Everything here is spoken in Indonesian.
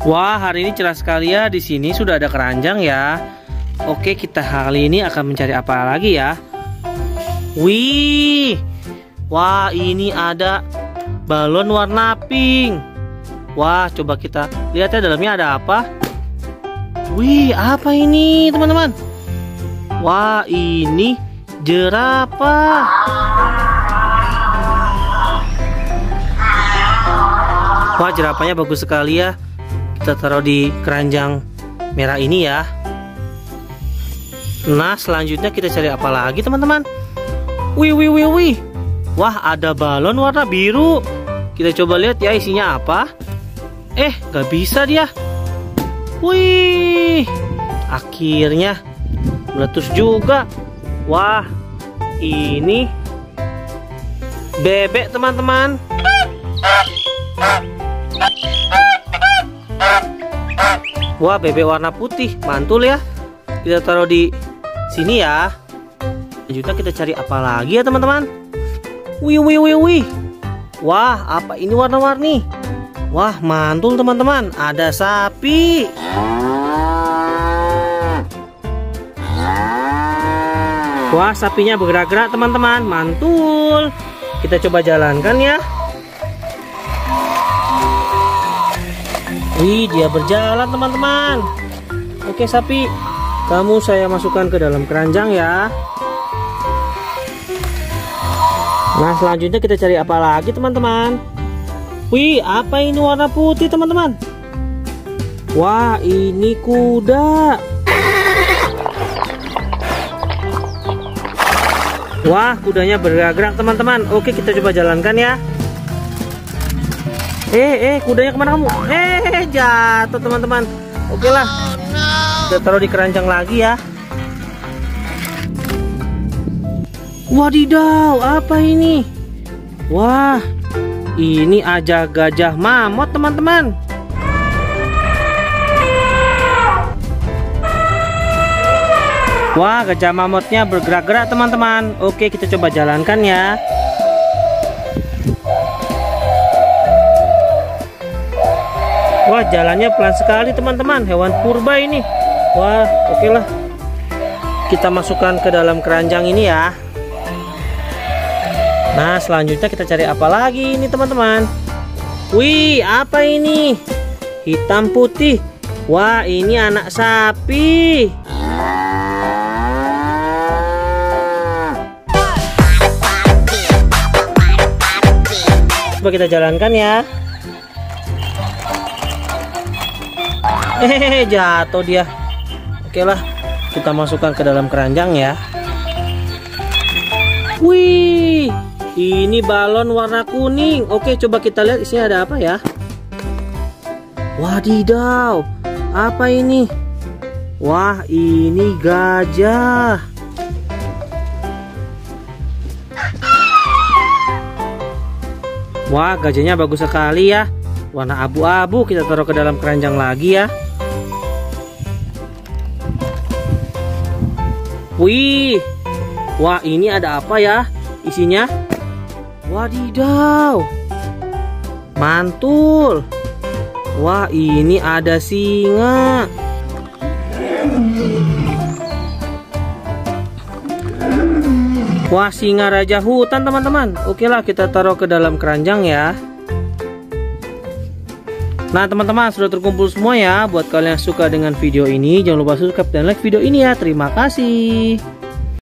Wah, hari ini cerah sekali ya. Di sini sudah ada keranjang ya. Oke, kita kali ini akan mencari apa lagi ya? Wih, wah ini ada balon warna pink. Wah, coba kita lihat ya dalamnya ada apa. Wih, apa ini teman-teman? Wah, ini jerapah. Wah, jerapahnya bagus sekali ya. Kita taruh di keranjang merah ini ya. Nah, selanjutnya kita cari apa lagi teman-teman? Wih. Wah, ada balon warna biru. Kita coba lihat ya isinya apa. Gak bisa dia. Wih, akhirnya meletus juga. Wah, ini bebek teman-teman. Wah, bebek warna putih, mantul ya. Kita taruh di sini ya. Selanjutnya kita cari apa lagi ya teman-teman? Wih. Wah, apa ini warna-warni? Wah, mantul teman-teman. Ada sapi. Wah, sapinya bergerak-gerak teman-teman. Mantul. Kita coba jalankan ya. Wih, dia berjalan teman-teman. Oke sapi, kamu saya masukkan ke dalam keranjang ya. Nah, selanjutnya kita cari apa lagi teman-teman? Wih, apa ini warna putih teman-teman? Wah, ini kuda. Wah, kudanya bergerak-gerak teman-teman. Oke, kita coba jalankan ya. Kudanya kemana kamu? Jatuh teman-teman. Oke lah, kita taruh di keranjang lagi ya. Wadidaw, apa ini? Wah, ini aja gajah mamut teman-teman. Wah, gajah mamutnya bergerak-gerak teman-teman. Oke, kita coba jalankan ya. Wah, jalannya pelan sekali teman-teman. Hewan purba ini. Wah, oke lah. Kita masukkan ke dalam keranjang ini ya. Nah, selanjutnya kita cari apa lagi ini teman-teman? Wih, apa ini? Hitam putih. Wah, ini anak sapi. Coba kita jalankan ya. Jatuh dia. Oke lah, kita masukkan ke dalam keranjang ya. Wih, ini balon warna kuning. Oke, coba kita lihat isinya ada apa ya. Wadidaw, apa ini? Wah, ini gajah. Wah, gajahnya bagus sekali ya. Warna abu-abu. Kita taruh ke dalam keranjang lagi ya. Wih, wah ini ada apa ya isinya? Wadidaw, mantul. Wah, ini ada singa. Wah, singa raja hutan teman-teman. Oke lah, kita taruh ke dalam keranjang ya. Nah teman-teman, sudah terkumpul semua ya. Buat kalian yang suka dengan video ini, jangan lupa subscribe dan like video ini ya. Terima kasih.